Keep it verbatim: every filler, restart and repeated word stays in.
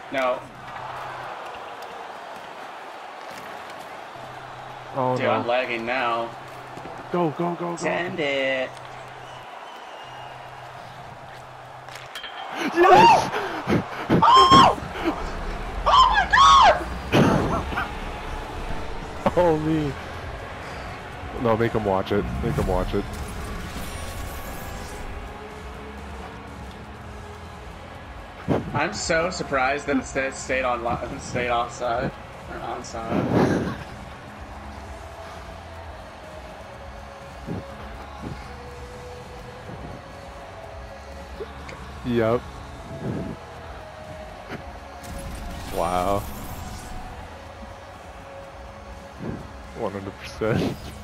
No. Oh Dude, no. I'm lagging now. Go, go, go, go. Send it. Yes! Oh! Oh my god! Oh me. No, make him watch it. Make him watch it. I'm so surprised that it stayed, stayed on stayed offside or onside. Yep. Wow. one hundred percent.